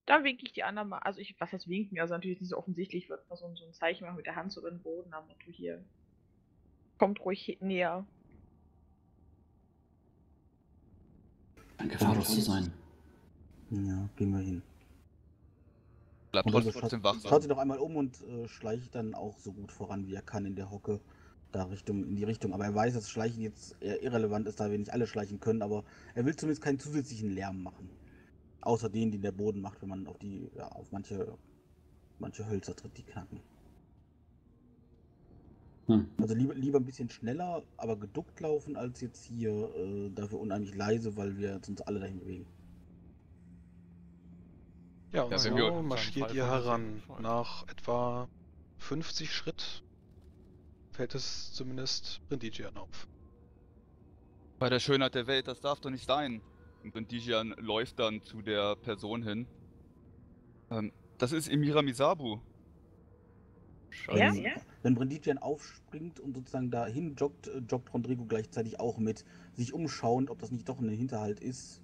Dann winke ich die anderen mal. Also was heißt winken? Also natürlich nicht so offensichtlich, wird mal so ein Zeichen machen mit der Hand so über den Boden, am Motto hier. Kommt ruhig näher. Ein gefahrlos zu sein. Ja, gehen wir hin. Bleibt Und also trotzdem schaut wachsam. sich noch einmal um und schleicht dann auch so gut voran, wie er kann in der Hocke. In die Richtung. Aber er weiß, dass Schleichen jetzt eher irrelevant ist, da wir nicht alle schleichen können, aber er will zumindest keinen zusätzlichen Lärm machen. Außer den der Boden macht, wenn man auf manche Hölzer tritt, die knacken. Also lieber ein bisschen schneller, aber geduckt laufen, als jetzt hier dafür unheimlich leise, weil wir uns alle dahin bewegen. Ja, und Ja, wenn so wir- marschiert ihr heran. Nach etwa 50 Schritt fällt es zumindest Brindigian auf. Bei der Schönheit der Welt, das darf doch nicht sein. Und Brindigian läuft dann zu der Person hin. Das ist Emira Misabu. Ja? Wenn Brindigian aufspringt und sozusagen dahin joggt, joggt Rodrigo gleichzeitig auch mit, sich umschauend, ob das nicht doch ein Hinterhalt ist.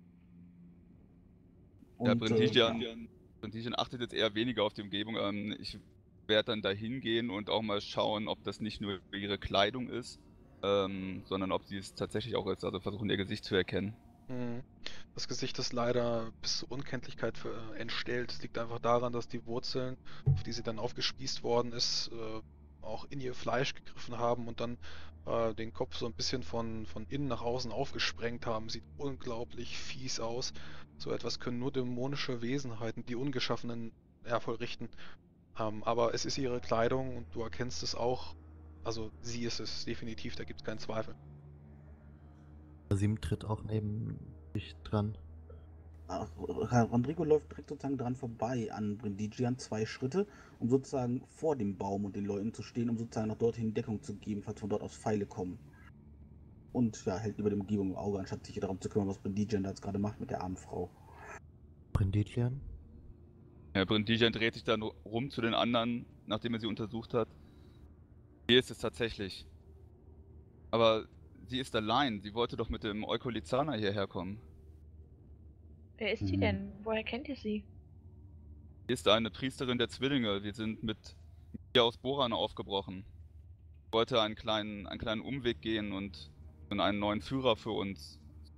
Und, Ja, Brindigian achtet jetzt eher weniger auf die Umgebung. Ich werde dann dahin gehen und auch mal schauen, ob das nicht nur ihre Kleidung ist, sondern ob sie es tatsächlich auch ist. Also versuchen, ihr Gesicht zu erkennen. Das Gesicht ist leider bis zur Unkenntlichkeit entstellt. Es liegt einfach daran, dass die Wurzeln, auf die sie dann aufgespießt worden ist, auch in ihr Fleisch gegriffen haben und dann den Kopf so ein bisschen von innen nach außen aufgesprengt haben. Sieht unglaublich fies aus. So etwas können nur dämonische Wesenheiten, die Ungeschaffenen, vollrichten. Aber es ist ihre Kleidung und du erkennst es auch. Also sie ist es definitiv, da gibt es keinen Zweifel. Kasim tritt auch neben dich dran. Rodrigo läuft direkt sozusagen dran vorbei an Brindigian 2 Schritte, um sozusagen vor dem Baum und den Leuten zu stehen, um sozusagen noch dorthin Deckung zu geben, falls von dort aus Pfeile kommen. Und ja, hält über die Umgebung im Auge, anstatt sich darum zu kümmern, was Brindigian da jetzt gerade macht mit der armen Frau. Brindigian? Ja, Brindigian dreht sich dann rum zu den anderen, nachdem er sie untersucht hat. Hier ist es tatsächlich. Aber sie ist allein. Sie wollte doch mit dem Eukolizana hierher kommen. Wer ist sie denn? Woher kennt ihr sie? Sie ist eine Priesterin der Zwillinge. Wir sind mit ihr aus Boran aufgebrochen. Ich wollte einen kleinen Umweg gehen und einen neuen Führer für uns.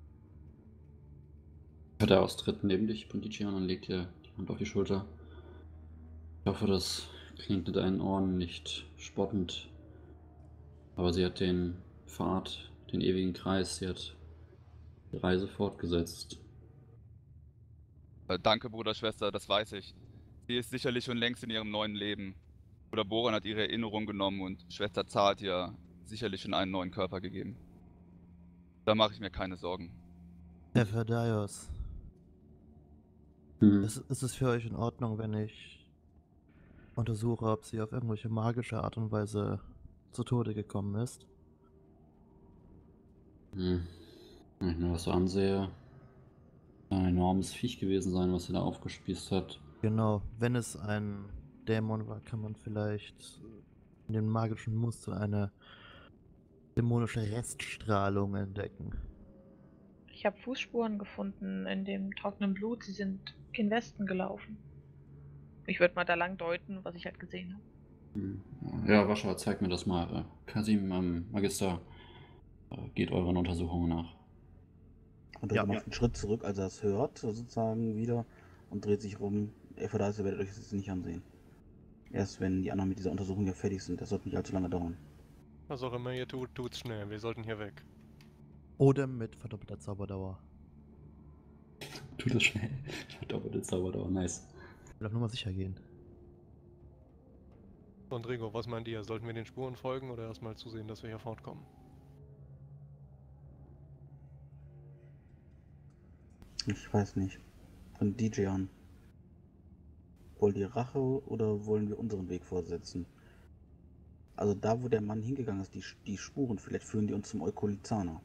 Der austritt neben dich, Brindigian, und legt dir die Hand auf die Schulter. Ich hoffe, das klingt in deinen Ohren nicht spottend. Aber sie hat den Pfad, den ewigen Kreis, sie hat die Reise fortgesetzt. Danke, Bruder, Schwester, das weiß ich. Sie ist sicherlich schon längst in ihrem neuen Leben. Bruder Boran hat ihre Erinnerung genommen und Schwester Zar hat ihr sicherlich schon einen neuen Körper gegeben. Da mache ich mir keine Sorgen. Herr Verdaios, ist es für euch in Ordnung, wenn ich untersuche, ob sie auf irgendwelche magische Art und Weise zu Tode gekommen ist? Wenn ich mir das so ansehe, ein enormes Viech gewesen sein, was sie da aufgespießt hat. Genau, wenn es ein Dämon war, kann man vielleicht in dem magischen Muster eine dämonische Reststrahlung entdecken. Ich habe Fußspuren gefunden in dem trockenen Blut. Sie sind gen Westen gelaufen. Ich würde mal da lang deuten, was ich halt gesehen habe. Ja, Wascha, zeig mir das mal. Kasim, Magister, geht euren Untersuchungen nach. Und er macht einen Schritt zurück, als er es hört, sozusagen wieder, und dreht sich rum. Ihr werdet euch das jetzt nicht ansehen. Erst wenn die anderen mit dieser Untersuchung hier fertig sind. Das wird nicht allzu lange dauern. Was auch immer ihr tut, tut's schnell. Wir sollten hier weg. Oder mit verdoppelter Zauberdauer. Tut das schnell. Verdoppelte Zauberdauer, nice. Ich will auch nur mal sicher gehen. Rodrigo, was meint ihr? Sollten wir den Spuren folgen oder erstmal zusehen, dass wir hier fortkommen? Ich weiß nicht. Von DJ an. Wollt ihr Rache oder wollen wir unseren Weg fortsetzen? Also da, wo der Mann hingegangen ist, die Spuren, vielleicht führen die uns zum Eukolizana.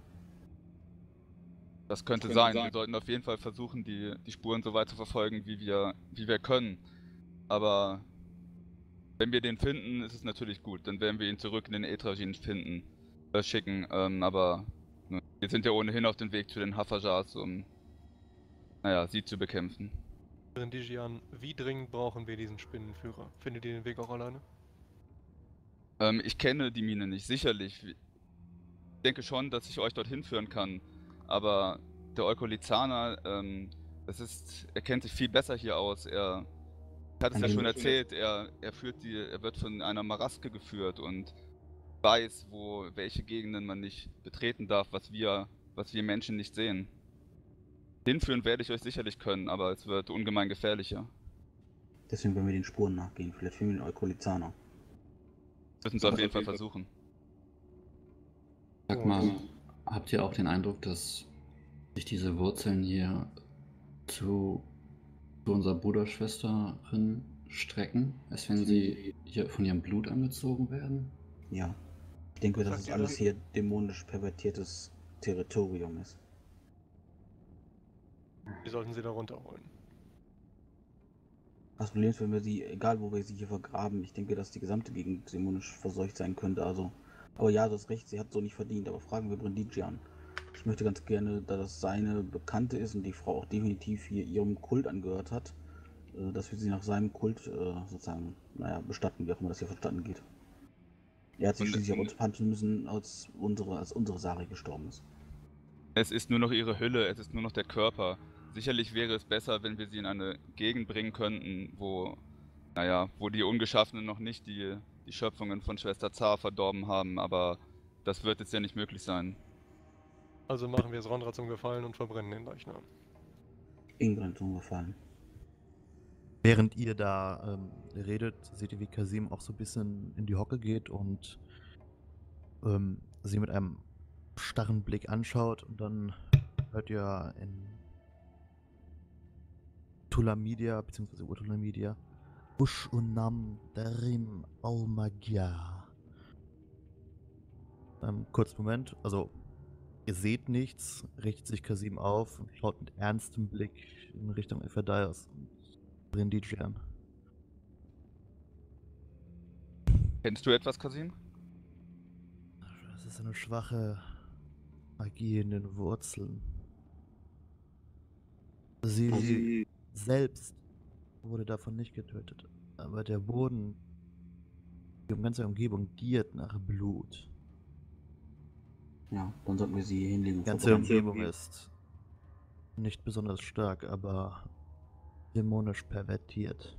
Das könnte sein. Wir sollten auf jeden Fall versuchen, die Spuren so weit zu verfolgen, wie wir können. Aber wenn wir den finden, ist es natürlich gut. Dann werden wir ihn zurück in den Etragin schicken. Aber ne, wir sind ja ohnehin auf dem Weg zu den Hafajars, um sie zu bekämpfen. Brindigian, wie dringend brauchen wir diesen Spinnenführer? Findet ihr den Weg auch alleine? Ich kenne die Mine nicht, sicherlich. Ich denke schon, dass ich euch dorthin führen kann. Aber der Eukolizzaner, er kennt sich viel besser hier aus. Er hat es ja schon erzählt, er wird von einer Maraske geführt und weiß, welche Gegenden man nicht betreten darf, was wir Menschen nicht sehen. Hinführen werde ich euch sicherlich können, aber es wird ungemein gefährlicher. Deswegen werden wir den Spuren nachgehen. Vielleicht finden wir den Eukolizzaner. Müssen es auf jeden Fall versuchen. Sag mal, habt ihr auch den Eindruck, dass sich diese Wurzeln hier zu unserer Bruderschwesterin strecken, als wenn sie hier von ihrem Blut angezogen werden? Ja. Ich denke, dass es alles hier dämonisch pervertiertes Territorium ist. Wir sollten sie da runterholen. Das Problem ist, wenn wir sie, egal wo wir sie hier vergraben, ich denke, dass die gesamte Gegend dämonisch verseucht sein könnte, also. Aber ja, du hast recht, sie hat so nicht verdient, aber fragen wir Brindigian. Ich möchte ganz gerne, da das seine Bekannte ist und die Frau auch definitiv hier ihrem Kult angehört hat, dass wir sie nach seinem Kult sozusagen, bestatten, wie auch immer das hier verstanden geht. Er hat sich schließlich auch punchen müssen, als unsere Sari gestorben ist. Es ist nur noch ihre Hülle, es ist nur noch der Körper. Sicherlich wäre es besser, wenn wir sie in eine Gegend bringen könnten, wo die Ungeschaffenen noch nicht die Schöpfungen von Schwester Zar verdorben haben, aber das wird jetzt ja nicht möglich sein. Also machen wir es Ronra zum Gefallen und verbrennen den Leichnam. Ingrid zum Gefallen. Während ihr da redet, seht ihr, wie Kasim auch so ein bisschen in die Hocke geht und sie mit einem starren Blick anschaut und dann hört ihr in Tulamidia, beziehungsweise Urtulamidia, Ush Unam Darim Almagia. Kurzen Moment, also ihr seht nichts, richtet sich Kasim auf und schaut mit ernstem Blick in Richtung Ephedaios und Brindigian. Kennst du etwas, Kasim? Das ist eine schwache Magie in den Wurzeln. Sie selbst wurde davon nicht getötet, aber der Boden, die ganze Umgebung giert nach Blut. Ja, dann sollten wir sie hier hinlegen. Die ganze Umgebung ist nicht besonders stark, aber dämonisch pervertiert.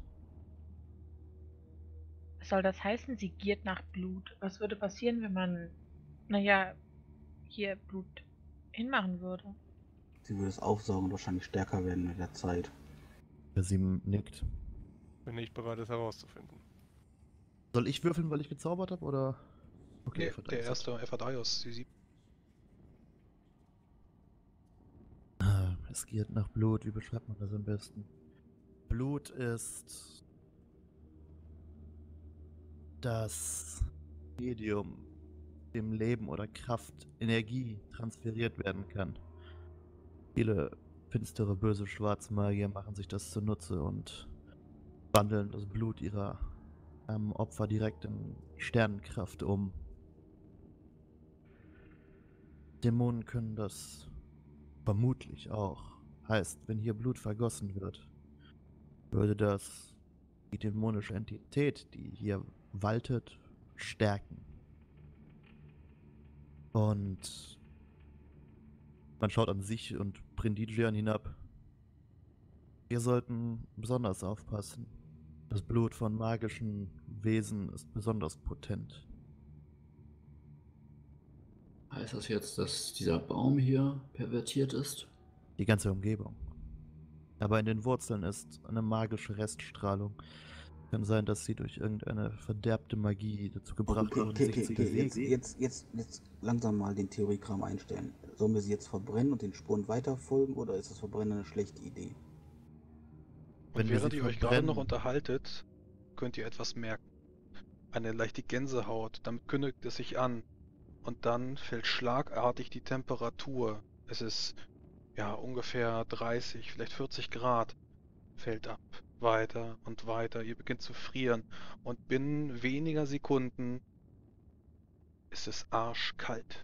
Was soll das heißen, sie giert nach Blut? Was würde passieren, wenn man, hier Blut hinmachen würde? Sie würde es aufsaugen und wahrscheinlich stärker werden mit der Zeit. Kasim nickt. Bin nicht bereit, es herauszufinden. Soll ich würfeln, weil ich gezaubert habe, oder? Okay, Nee, der erste Ephedaios, sie sieht. Es giert nach Blut, wie beschreibt man das am besten? Blut ist das Medium, dem Leben oder Kraft, Energie transferiert werden kann. Viele finstere, böse Schwarzmagier machen sich das zunutze und wandeln das Blut ihrer Opfer direkt in Sternenkraft um. Dämonen können das vermutlich auch. Heißt, wenn hier Blut vergossen wird, würde das die dämonische Entität, die hier waltet, stärken. Und man schaut an sich und Brindigian hinab. Wir sollten besonders aufpassen. Das Blut von magischen Wesen ist besonders potent. Heißt das jetzt, dass dieser Baum hier pervertiert ist? Die ganze Umgebung. Aber in den Wurzeln ist eine magische Reststrahlung. Kann sein, dass sie durch irgendeine verderbte Magie dazu gebracht wurden, sich zu bewegen. Jetzt langsam mal den Theoriekram einstellen. Sollen wir sie jetzt verbrennen und den Spuren weiterfolgen oder ist das Verbrennen eine schlechte Idee? Wenn Und wir während sie ihr euch gerade verbrennen- noch unterhaltet, könnt ihr etwas merken. Eine leichte Gänsehaut, damit kündigt es sich an. Und dann fällt schlagartig die Temperatur. Es ist ungefähr 30, vielleicht 40 Grad. Fällt ab. Weiter und weiter. Ihr beginnt zu frieren. Und binnen weniger Sekunden ist es arschkalt.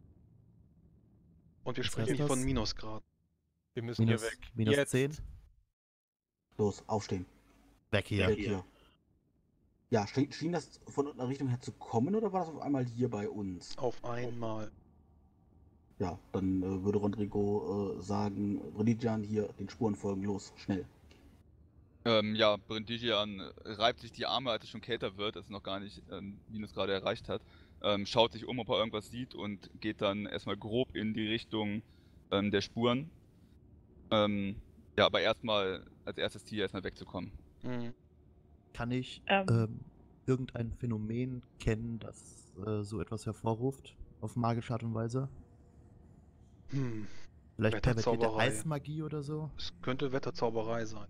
Und wir Was sprechen heißt nicht von das? Minusgraden. Wir müssen hier weg. Minus Jetzt. 10? Los, aufstehen. Weg hier. Weg hier. Ja, schien das von einer Richtung her zu kommen oder war das auf einmal hier bei uns? Auf einmal. Ja, dann würde Rodrigo sagen, Brindigian hier, den Spuren folgen, los, schnell. Ja, Brindigian reibt sich die Arme, als es schon kälter wird, als es noch gar nicht Minus gerade erreicht hat. Schaut sich um, ob er irgendwas sieht und geht dann erstmal grob in die Richtung der Spuren. Ja, aber erstmal als erstes Ziel erstmal wegzukommen. Mhm. Kann ich Ähm. irgendein Phänomen kennen, das so etwas hervorruft? Auf magische Art und Weise? Vielleicht pervertierte Wetterzauberei. Eismagie oder so? Es könnte Wetterzauberei sein.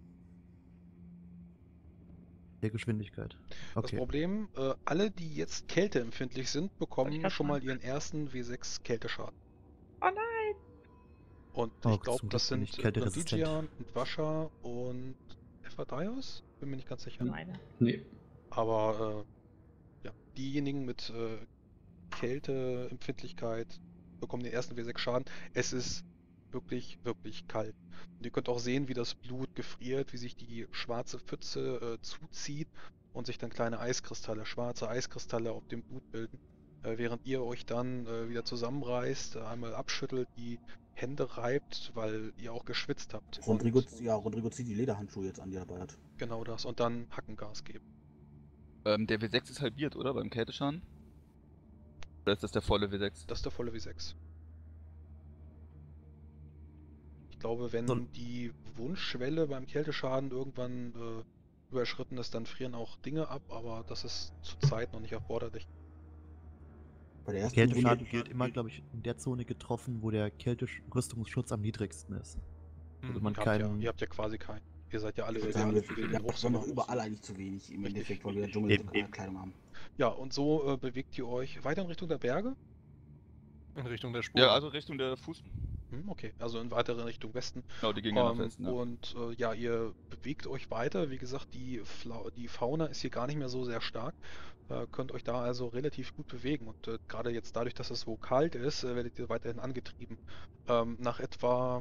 Der Geschwindigkeit. Das Okay. Problem, alle, die jetzt kälteempfindlich sind, Wollte ich bekommen grad schon mal sagen. ihren ersten W6 Kälteschaden. Oh nein! Und Oh, ich glaube, zum das Glück bin ich sind kälteresistent. Brindigian und Vascha und Ephadaios? Bin mir nicht ganz sicher. Meine. Nee. Aber ja, diejenigen mit Kälteempfindlichkeit bekommen den ersten W6 Schaden. Es ist wirklich, wirklich kalt. Und ihr könnt auch sehen, wie das Blut gefriert, wie sich die schwarze Pfütze zuzieht und sich dann kleine Eiskristalle, schwarze Eiskristalle auf dem Blut bilden. Während ihr euch dann wieder zusammenreißt, einmal abschüttelt, die Hände reibt, weil ihr auch geschwitzt habt. Rodrigo, Und Rodrigo zieht die Lederhandschuhe jetzt an, die er dabei hat. genau das. Und dann Hackengas geben. Der W6 ist halbiert, oder? Beim Kälteschaden? Oder ist das der volle W6? Das ist der volle W6. Ich glaube, wenn So. die Wunschschwelle beim Kälteschaden irgendwann überschritten ist, dann frieren auch Dinge ab, aber das ist zurzeit noch nicht erforderlich. Bei der Der ersten Kälteschaden wird immer, glaube ich, in der Zone getroffen, wo der Kälterüstungsschutz am niedrigsten ist. Also man Ihr kann. habt ja quasi keinen. Ihr seid ja alle Wunde, sehr sagen für wir den haben Hochsommer. noch überall eigentlich zu wenig im Richtig, Endeffekt, weil wir richtig. Dschungelkleidung haben. Ja, und so bewegt ihr euch weiter in Richtung der Berge. In Richtung der Spuren. Ja, also Richtung der Fuß. Okay, also in weitere Richtung Westen. Genau, die gingen ja nach Westen. Ja. Und ja, ihr bewegt euch weiter. Wie gesagt, die Fauna ist hier gar nicht mehr so sehr stark. Könnt euch da also relativ gut bewegen. Und gerade jetzt dadurch, dass es so kalt ist, werdet ihr weiterhin angetrieben. Nach etwa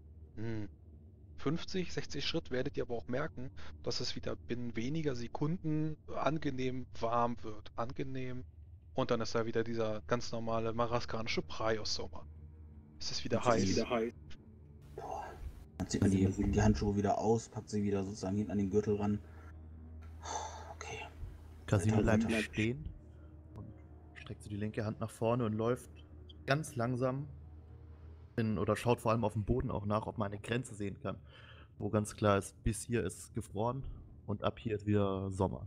50, 60 Schritt werdet ihr aber auch merken, dass es wieder binnen weniger Sekunden angenehm warm wird. Angenehm. Und dann ist da wieder dieser ganz normale maraskanische Praios-Sommer. Es ist wieder heiß. Boah. Dann zieht man die Handschuhe wieder aus, packt sie wieder sozusagen hinten an den Gürtel ran. Okay. Cassini Alter, bleibt Alter. stehen und streckt so die linke Hand nach vorne und läuft ganz langsam oder schaut vor allem auf den Boden auch nach, ob man eine Grenze sehen kann. Wo ganz klar ist, bis hier ist gefroren und ab hier ist wieder Sommer.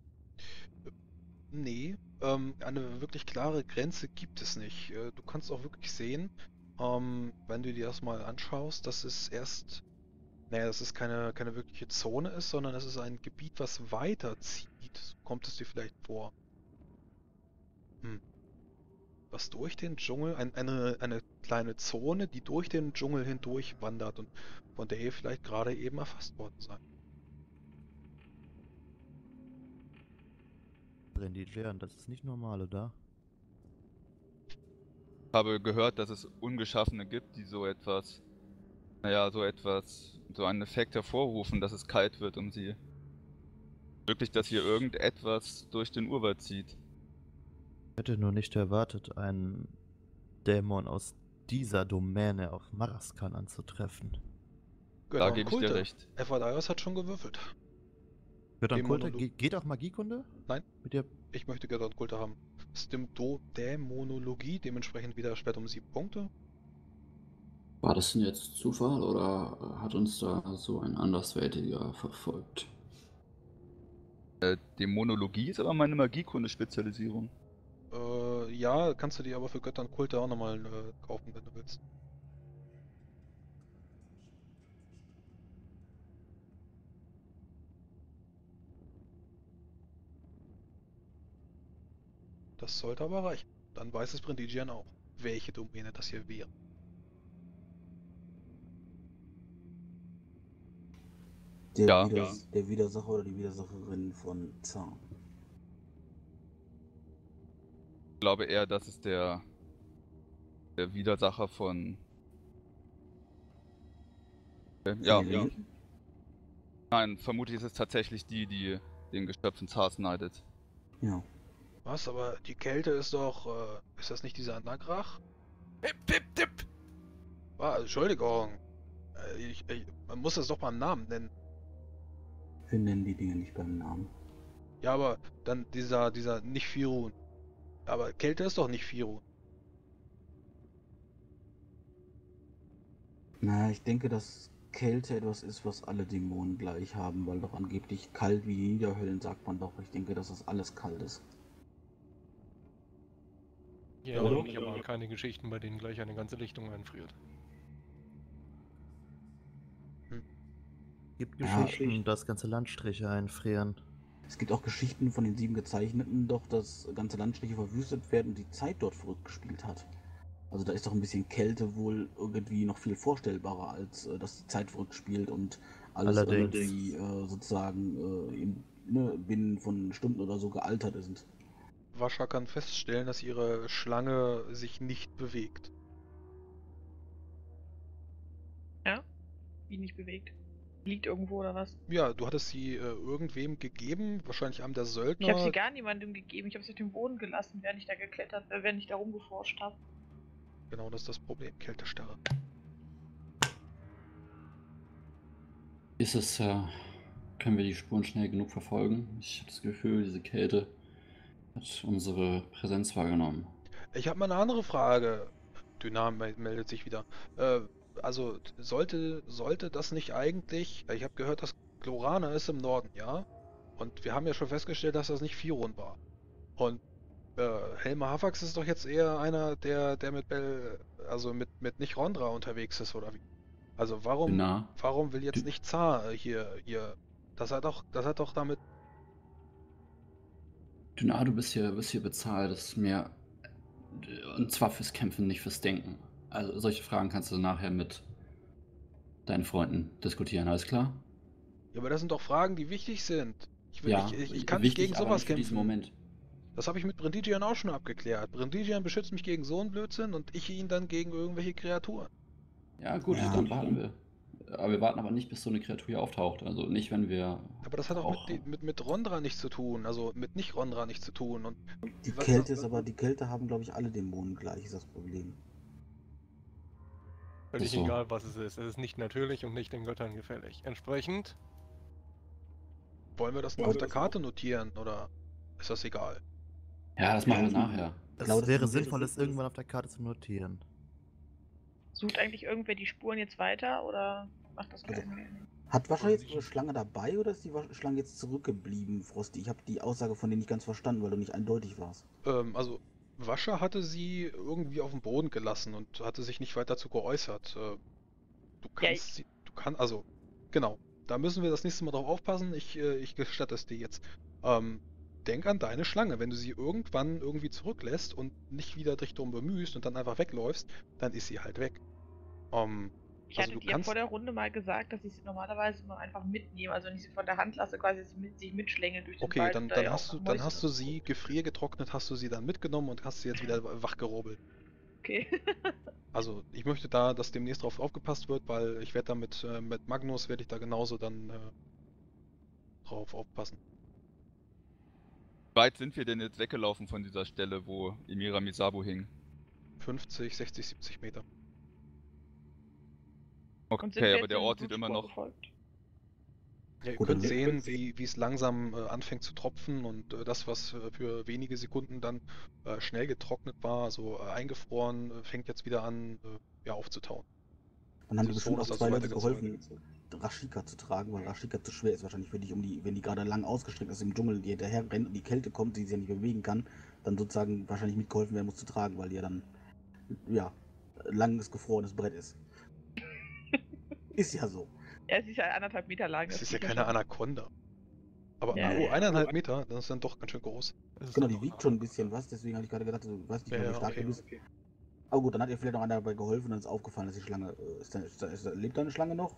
Nee, eine wirklich klare Grenze gibt es nicht. Du kannst auch wirklich sehen, wenn du dir das mal anschaust, dass es dass es keine wirkliche Zone ist, sondern es ist ein Gebiet, was weiterzieht. So kommt es dir vielleicht vor. Was durch den Dschungel, eine kleine Zone, die durch den Dschungel hindurch wandert und von der ihr vielleicht gerade eben erfasst worden seid. Brindigian, das ist nicht normal, oder? Ich habe gehört, dass es Ungeschaffene gibt, die so einen Effekt hervorrufen, dass es kalt wird um sie. Wirklich, dass hier irgendetwas durch den Urwald zieht. Ich hätte nur nicht erwartet, einen Dämon aus dieser Domäne auf Maraskan anzutreffen. Da gebe ich dir recht. Ephadaios hat schon gewürfelt. Göttern Kulte? Dämonologie. Geht auch Magiekunde? Nein. Mit der Ich möchte Göttern Kulte haben. Das ist Dämonologie, dementsprechend wieder Schwert um 7 Punkte. War das denn jetzt Zufall oder hat uns da so ein Andersweltiger verfolgt? Dämonologie ist aber meine Magiekunde-Spezialisierung. Ja, kannst du dir aber für Göttern Kulte auch nochmal kaufen, wenn du willst. Das sollte aber reichen. Dann weiß es Brindigian auch, welche Domäne das hier wäre. Der Widersacher oder die Widersacherin von Zahn. Ich glaube eher, das ist der Widersacher von... Ja. Nein, vermutlich ist es tatsächlich die den Geschöpf ins Haar schneidet. Ja. Was, aber die Kälte ist doch, ist das nicht dieser Nagrach? Hip, hip, hip! Ah, Entschuldigung. Man muss das doch beim Namen nennen. Wir nennen die Dinge nicht beim Namen. Ja, aber dann dieser nicht Firun. Aber Kälte ist doch nicht Firun. Na, ich denke, dass Kälte etwas ist, was alle Dämonen gleich haben, weil doch angeblich kalt wie Niederhöllen sagt man doch. Ich denke, dass das alles kalt ist. Ich Ja, erinnere oder? mich aber an keine Geschichten, bei denen gleich eine ganze Lichtung einfriert. Gibt Ja. Geschichten, dass ganze Landstriche einfrieren. Es gibt auch Geschichten von den 7 Gezeichneten, doch dass ganze Landstriche verwüstet werden und die Zeit dort verrückt gespielt hat. Also da ist doch ein bisschen Kälte wohl irgendwie noch viel vorstellbarer, als dass die Zeit verrückt spielt und alles Allerdings. irgendwie sozusagen binnen von Stunden oder so gealtert ist. Wascha kann feststellen, dass ihre Schlange sich nicht bewegt. Ja? Wie nicht bewegt. Liegt irgendwo oder was? Ja, du hattest sie irgendwem gegeben, wahrscheinlich einem der Ich Söldner. habe sie gar niemandem gegeben. Ich habe sie auf den Boden gelassen, während ich da während ich da rumgeforscht habe. Genau, das ist das Problem, Kältestarre. Können wir die Spuren schnell genug verfolgen? Ich habe das Gefühl, diese Kälte hat unsere Präsenz wahrgenommen. Ich habe mal eine andere Frage. Dynam meldet sich wieder. Also sollte das nicht eigentlich, ich habe gehört, dass Glorana ist im Norden, ja? Und wir haben ja schon festgestellt, dass das nicht Firun war. Und Helma Hafax ist doch jetzt eher einer, der mit nicht Rondra unterwegs ist, oder wie? Also Dünnar. warum will jetzt nicht Zar hier, das hat doch damit, Dünnar, du bist hier bezahlt, das ist mir. Und zwar fürs Kämpfen, nicht fürs Denken. Also solche Fragen kannst du nachher mit deinen Freunden diskutieren, alles klar? ja, aber das sind doch Fragen, die wichtig sind. Ja, Ich kann nicht wichtig, gegen aber sowas nicht für diesen kämpfen. Moment. Das habe ich mit Brindigian auch schon abgeklärt. Brindigian beschützt mich gegen so einen Blödsinn und ich ihn dann gegen irgendwelche Kreaturen. Ja, gut, Ja. dann warten wir. Aber wir warten aber nicht, bis so eine Kreatur hier auftaucht. Also nicht, wenn wir. Aber das hat auch mit Rondra nichts zu tun, also mit nicht Rondra nichts zu tun. Und Die was- Kälte ist aber, die Kälte haben, glaube ich, alle Dämonen gleich, ist das Problem. Völlig Ach so. egal, was es ist. Es ist nicht natürlich und nicht den Göttern gefällig. Entsprechend, wollen wir das auf der Karte notieren oder ist das egal? Ja, das machen wir nachher. Es glaube, das wäre ist sinnvoll, es irgendwann auf der Karte zu notieren. Sucht eigentlich irgendwer die Spuren jetzt weiter oder macht das Also, keiner? Hat Wascha jetzt ihre Schlange dabei oder ist die Schlange jetzt zurückgeblieben, Frosty? Ich habe die Aussage von dir nicht ganz verstanden, weil du nicht eindeutig warst. Also Wascha hatte sie irgendwie auf dem Boden gelassen und hatte sich nicht weiter dazu geäußert. Also genau. Da müssen wir das nächste Mal drauf aufpassen. Ich gestatte es dir jetzt. Denk an deine Schlange. Wenn du sie irgendwann irgendwie zurücklässt und nicht wieder dich drum bemühst und dann einfach wegläufst, dann ist sie halt weg. Ich Also hatte du dir kannst. vor der Runde mal gesagt, dass ich sie normalerweise nur einfach mitnehme. Also wenn ich sie von der Hand lasse, quasi sich mitschlängeln durch den Okay, Wald. dann, und da dann ja hast auch du, nach dann Mäusen hast du und so. sie gefriergetrocknet, hast du sie dann mitgenommen und hast sie jetzt wieder wachgerubbelt. Okay. Also ich möchte da, dass demnächst drauf aufgepasst wird, weil ich werde da mit Magnus werde ich da genauso dann drauf aufpassen. Wie weit sind wir denn jetzt weggelaufen von dieser Stelle, wo Emira Misabu hing? 50, 60, 70 Meter. Und sind Okay, wir aber jetzt der den Ort sieht immer Blutspuren noch. gefolgt? Ja, ihr Gut, könnt dann- sehen, wie es langsam anfängt zu tropfen und das, was für wenige Sekunden dann schnell getrocknet war, also eingefroren, fängt jetzt wieder an, ja, aufzutauen. Dann haben Die die bestimmt Zone auch ist also zwei Leute weitergezogen. geholfen, Rashika zu tragen, weil Rashika zu schwer ist wahrscheinlich für dich, wenn die gerade lang ausgestreckt ist im Dschungel, die hinterher rennt und die Kälte kommt, die sie ja nicht bewegen kann, dann sozusagen wahrscheinlich mitgeholfen werden muss zu tragen, weil die ja dann, ja, langes gefrorenes Brett ist. Ist ja so. Ja, sie ist ja 1,5 Meter lang. Es das ist ja geht keine schon. Anaconda. Aber Ja, oh, ja. 1,5 Meter, das ist dann doch ganz schön groß. es ist Genau, dann die doch wiegt eine schon ein Anaconda. bisschen was, deswegen habe ich gerade gedacht, du weißt nicht, Ja, wie ja, stark du okay. bist. Aber gut, dann hat ihr vielleicht noch einer dabei geholfen und dann ist aufgefallen, dass die Schlange, lebt deine Schlange noch?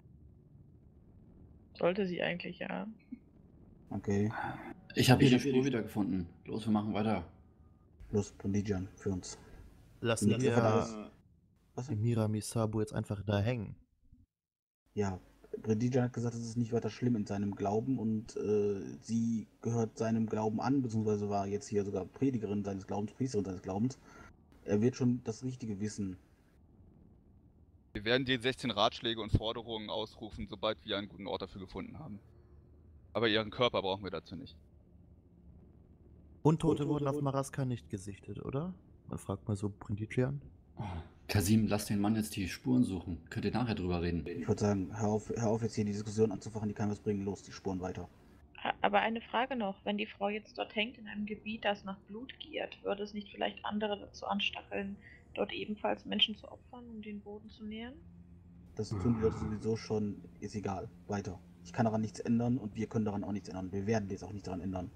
Sollte sie eigentlich, ja. Okay, Ich habe hier die Spur wiedergefunden. Los, wir machen weiter. los, Pondijan, für uns. Lassen Ja, wir Was? Emira Misabu jetzt einfach da hängen. Ja, Bredija hat gesagt, es ist nicht weiter schlimm in seinem Glauben und sie gehört seinem Glauben an, beziehungsweise war jetzt hier sogar Predigerin seines Glaubens, Priesterin seines Glaubens. Er wird schon das Richtige wissen. Wir werden die 16 Ratschläge und Forderungen ausrufen, sobald wir einen guten Ort dafür gefunden haben. Aber ihren Körper brauchen wir dazu nicht. Untote wurden auf Maraska nicht gesichtet, oder? Man fragt mal so Brindician. Oh, Kasim, lass den Mann jetzt die Spuren suchen. Könnt ihr nachher drüber reden. Ich würde sagen, hör auf jetzt hier die Diskussion anzufachen, die kann was bringen. Los, die Spuren weiter. Aber eine Frage noch, wenn die Frau jetzt dort hängt in einem Gebiet, das nach Blut giert, würde es nicht vielleicht andere dazu anstacheln, dort ebenfalls Menschen zu opfern, um den Boden zu nähren? Das tun die Leute sowieso schon, ist egal. Weiter. Ich kann daran nichts ändern und wir können daran auch nichts ändern. Wir werden jetzt auch nichts daran ändern.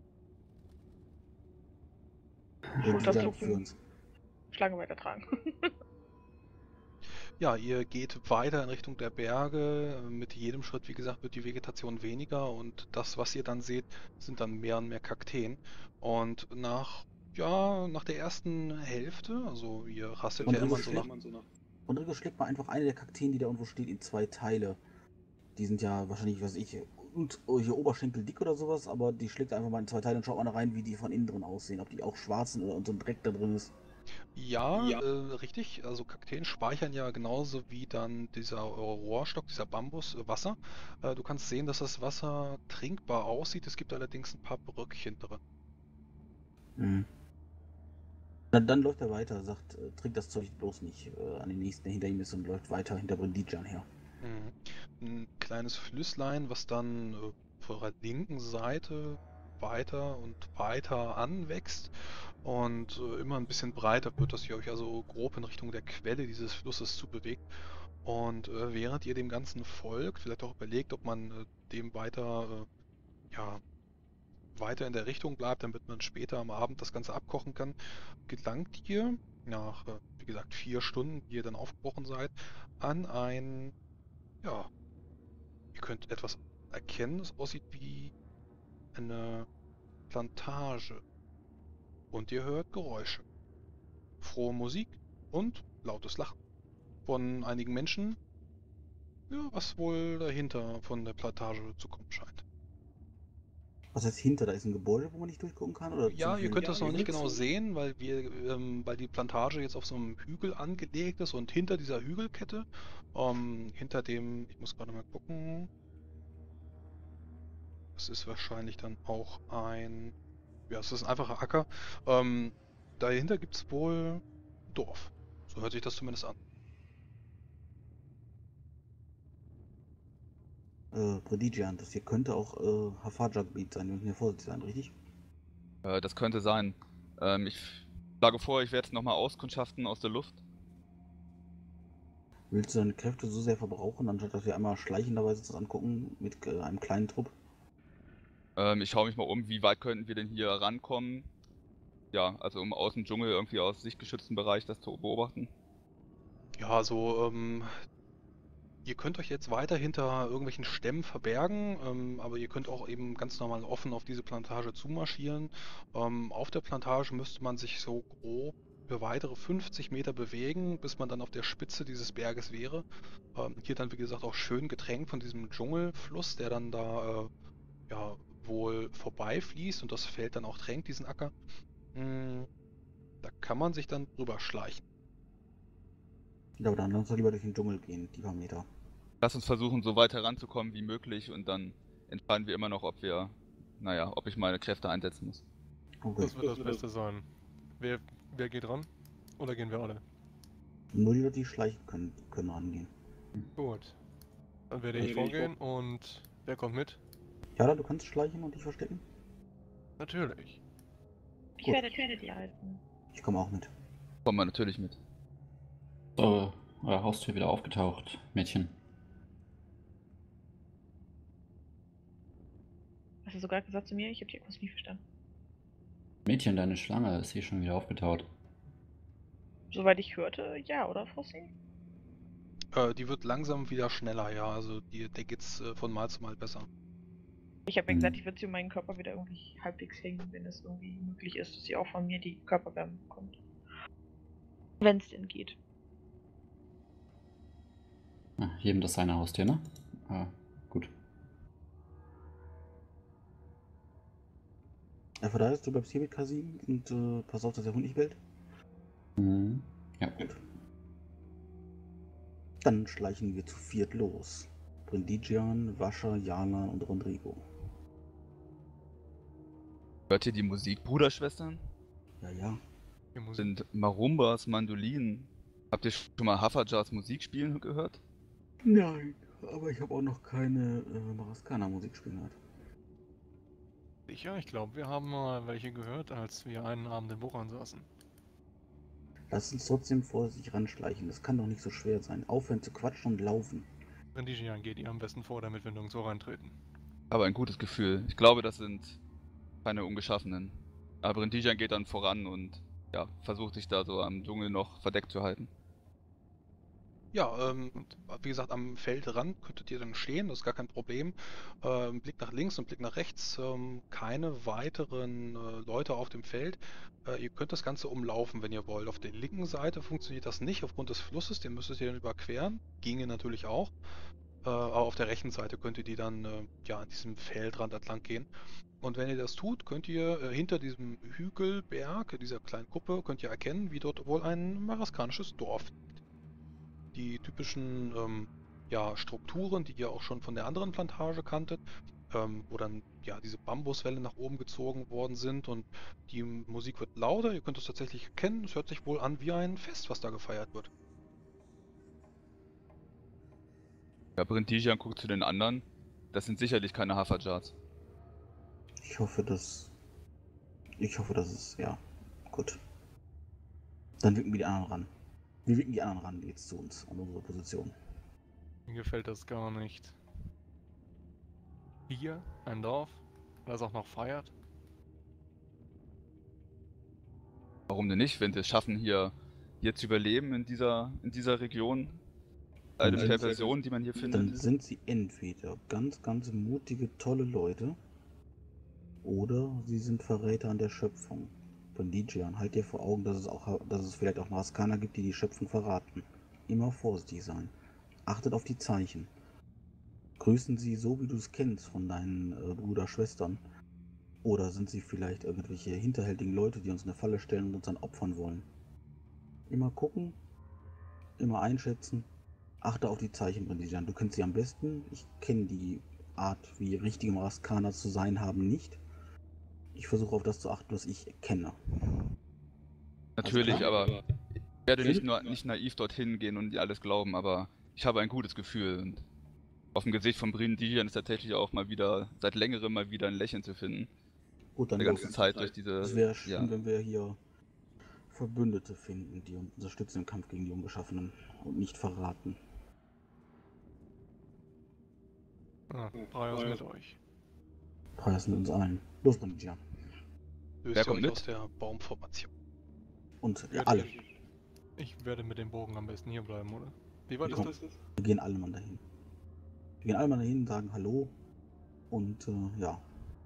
Schulterzucken, Schlange weitertragen. Ja, ihr geht weiter in Richtung der Berge. Mit jedem Schritt, wie gesagt, wird die Vegetation weniger und das, was ihr dann seht, sind dann mehr und mehr Kakteen. Und nach der ersten Hälfte, also ihr rasselt ja immer so nach. Und Rico schlägt mal einfach eine der Kakteen, die da irgendwo steht, in 2 Teile. Die sind ja wahrscheinlich, was ich, und hier Oberschenkel dick oder sowas, aber die schlägt einfach mal in 2 Teile und schaut mal da rein, wie die von innen drin aussehen. Ob die auch schwarz sind oder so ein Dreck da drin ist. Ja, richtig. Also Kakteen speichern ja genauso wie dann dieser Rohrstock, dieser Bambus, Wasser. Du kannst sehen, dass das Wasser trinkbar aussieht. Es gibt allerdings ein paar Bröckchen drin. Mhm. Dann läuft er weiter, sagt, trinkt das Zeug bloß nicht an den nächsten, der hinter ihm ist und läuft weiter hinter Brindijan her. Mhm. Ein kleines Flüsslein, was dann von der linken Seite weiter und weiter anwächst und immer ein bisschen breiter wird, dass ihr euch also grob in Richtung der Quelle dieses Flusses zubewegt. Und während ihr dem Ganzen folgt, vielleicht auch überlegt, ob man dem weiter in der Richtung bleibt, damit man später am Abend das Ganze abkochen kann, gelangt ihr nach, wie gesagt, 4 Stunden, die ihr dann aufgebrochen seid, an ein, ja, ihr könnt etwas erkennen, es aussieht wie eine Plantage. Und ihr hört Geräusche, frohe Musik und lautes Lachen von einigen Menschen, ja, was wohl dahinter von der Plantage zu kommen scheint. Was heißt hinter? Da ist ein Gebäude, wo man nicht durchgucken kann? Oder Ja, ihr könnt das noch nicht genau sehen. sehen, weil die Plantage jetzt auf so einem Hügel angelegt ist und hinter dieser Hügelkette, hinter dem, ich muss gerade mal gucken, das ist wahrscheinlich dann auch es ist ein einfacher Acker. Dahinter gibt es wohl ein Dorf. So hört sich das zumindest an. Prodigian, das hier könnte auch Hafaja-Gebiet sein, wir müssen hier vorsichtig sein, richtig? Das könnte sein. Ich schlage vor, ich werde jetzt nochmal auskundschaften aus der Luft. Willst du deine Kräfte so sehr verbrauchen, anstatt dass wir einmal schleichenderweise das angucken mit einem kleinen Trupp? Ich schaue mich mal um, wie weit könnten wir denn hier rankommen? Ja, also um aus dem Dschungel irgendwie aus sichtgeschützten Bereich das zu beobachten. Ja, so, ihr könnt euch jetzt weiter hinter irgendwelchen Stämmen verbergen, aber ihr könnt auch eben ganz normal offen auf diese Plantage zumarschieren. Auf der Plantage müsste man sich so grob für weitere 50 Meter bewegen, bis man dann auf der Spitze dieses Berges wäre. Hier dann, wie gesagt, auch schön getränkt von diesem Dschungelfluss, der dann da wohl vorbeifließt und das Feld dann auch tränkt, diesen Acker. Da kann man sich dann drüber schleichen. Ja, aber dann lass uns doch lieber durch den Dschungel gehen, die paar Meter. Lass uns versuchen, so weit heranzukommen wie möglich und dann entscheiden wir immer noch, ob ich meine Kräfte einsetzen muss. Okay. Das wird das Beste sein. Wer geht ran? Oder gehen wir alle? Nur die Leute, die schleichen können rangehen. Gut. Dann werde ich vorgehen und wer kommt mit? Ja, du kannst schleichen und dich verstecken? Natürlich. Ich Gut. werde die halten. Ich komme auch mit. Kommen wir natürlich mit. So, euer Haustür wieder aufgetaucht, Mädchen. Hast du sogar gesagt zu mir? Ich habe die kurz nicht verstanden. Mädchen, deine Schlange ist hier schon wieder aufgetaucht. Soweit ich hörte, ja, oder, Frossi? Die wird langsam wieder schneller, ja. Also der geht's von Mal zu Mal besser. Ich habe ja gesagt, ich würde sie um meinen Körper wieder irgendwie halbwegs hängen, wenn es irgendwie möglich ist, dass sie auch von mir die Körperwärme bekommt. Wenn es denn geht. Jedem das seine Haustier, ne? Ah, gut. Ja, von daher, du bleibst hier mit Kasim und pass auf, dass der Hund nicht bellt. Mhm. Ja. Gut. Dann schleichen wir zu viert los. Brindigian, Vascha, Jana und Rodrigo. Hört ihr die Musik, Bruderschwestern? Ja, ja. Die Musik. Sind Marumbas, Mandolinen. Habt ihr schon mal Hafajars Musik spielen gehört? Nein, aber ich habe auch noch keine Maraskana-Musik spielen gehört. Sicher, ich glaube, wir haben mal welche gehört, als wir einen Abend in Boran saßen. Lass uns trotzdem vorsichtig ranschleichen. Das kann doch nicht so schwer sein. Aufhören zu quatschen und laufen. Rendigian geht ihr am besten vor, damit wir nirgendwo reintreten. Aber ein gutes Gefühl. Ich glaube, das sind keine Ungeschaffenen. Aber Rendijan geht dann voran und ja, versucht sich da so am Dschungel noch verdeckt zu halten. Ja, wie gesagt, am Feldrand könntet ihr dann stehen, das ist gar kein Problem. Blick nach links und Blick nach rechts, keine weiteren Leute auf dem Feld. Ihr könnt das Ganze umlaufen, wenn ihr wollt. Auf der linken Seite funktioniert das nicht aufgrund des Flusses, den müsstet ihr dann überqueren. Ginge natürlich auch. Aber auf der rechten Seite könnt ihr die dann ja, an diesem Feldrand entlang gehen. Und wenn ihr das tut, könnt ihr hinter diesem Hügelberg, dieser kleinen Kuppe, könnt ihr erkennen, wie dort wohl ein maraskanisches Dorf liegt. Die typischen ja, Strukturen, die ihr auch schon von der anderen Plantage kanntet, wo dann ja diese Bambuswelle nach oben gezogen worden sind und die Musik wird lauter, ihr könnt es tatsächlich erkennen, es hört sich wohl an wie ein Fest, was da gefeiert wird. Ja, Brintijan guckt zu den anderen. Das sind sicherlich keine Hafajars. Ich hoffe, dass es, ja, gut. Dann winken wir die anderen ran. Wir winken die anderen ran jetzt zu uns, an unsere Position. Mir gefällt das gar nicht. Hier, ein Dorf, das auch noch feiert. Warum denn nicht, wenn sie es schaffen, hier zu überleben in dieser Region? Eine Dann sind- Perversion, die man hier Dann findet. sind sie entweder ganz, ganz mutige, tolle Leute oder sie sind Verräter an der Schöpfung. Von Lijian, halt dir vor Augen, dass es vielleicht auch Maraskaner gibt, die die Schöpfung verraten. Immer vorsichtig sein. Achtet auf die Zeichen. Grüßen sie so, wie du es kennst von deinen Bruder, Schwestern. Oder sind sie vielleicht irgendwelche hinterhältigen Leute, die uns eine Falle stellen und uns dann opfern wollen? Immer gucken, immer einschätzen. Achte auf die Zeichen, Brindijan. Du kennst sie am besten. Ich kenne die Art, wie richtige Maraskaner zu sein haben, nicht. Ich versuche auf das zu achten, was ich kenne. Natürlich, klar? aber ich werde Okay. nicht naiv dorthin gehen und ihr alles glauben, aber ich habe ein gutes Gefühl. Und auf dem Gesicht von Brintijan ist tatsächlich auch mal wieder, seit längerem mal wieder ein Lächeln zu finden. Gut, dann Die ganze Zeit durch Es wäre diese. schön, Ja. wenn wir hier Verbündete finden, die uns unterstützen im Kampf gegen die Ungeschaffenen und nicht verraten. Braios mit euch. Preis mit uns allen. Los, Brindijan. Löst Wer ihr kommt euch mit? aus der Baumformation. Und Werde- alle. Ich werde mit dem Bogen am besten hier bleiben, oder? Wie weit Komm. ist das? Wir gehen alle mal dahin. Wir gehen alle mal dahin, sagen Hallo und ja.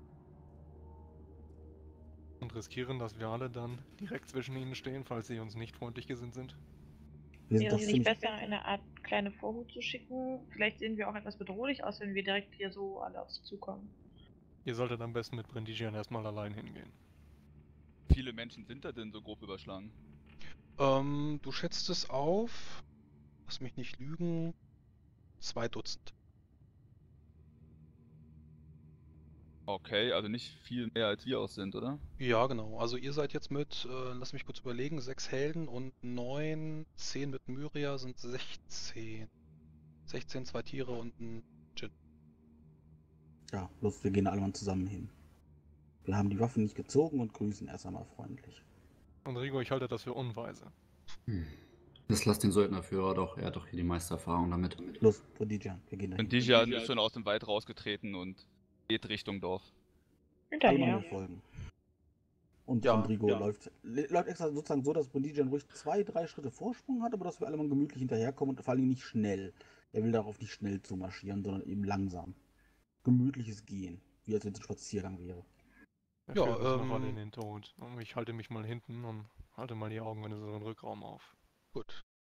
Und riskieren, dass wir alle dann direkt zwischen ihnen stehen, falls sie uns nicht freundlich gesinnt sind? Wir sind Wäre doch es nicht ziemlich. besser, eine Art kleine Vorhut zu schicken? Vielleicht sehen wir auch etwas bedrohlich aus, wenn wir direkt hier so alle auf sie zukommen. Ihr solltet am besten mit Brindigian erstmal allein hingehen. Viele Menschen sind da denn so grob überschlagen? Du schätzt es auf, lass mich nicht lügen, 2 Dutzend. Okay, also nicht viel mehr als wir aus sind, oder? Ja, genau. Also ihr seid jetzt mit, lass mich kurz überlegen, 6 Helden und 9, 10 mit Myria sind 16. 16, 2 Tiere und ein Djinn. Ja, los, wir gehen alle mal zusammen hin. Wir haben die Waffen nicht gezogen und grüßen erst einmal freundlich. Und Rigo, ich halte das für unweise. Das lasst den Söldnerführer doch, er hat doch hier die meiste Erfahrung damit. Los, Brindijan, wir gehen dahin. Brintijan ist schon aus dem Wald rausgetreten und geht Richtung Dorf. Alle mal Hinterher. mir folgen. Und Ja, Rodrigo ja. läuft extra sozusagen so, dass Brindijan ruhig 2, 3 Schritte Vorsprung hat, aber dass wir alle mal gemütlich hinterherkommen und vor allem nicht schnell. Er will darauf nicht schnell zu marschieren, sondern eben langsam. Gemütliches Gehen, wie als wenn es ein Spaziergang wäre. Er Ja, führt uns noch alle in den Tod. Und ich halte mich mal hinten und halte mal die Augen in unseren Rückraum auf. Gut.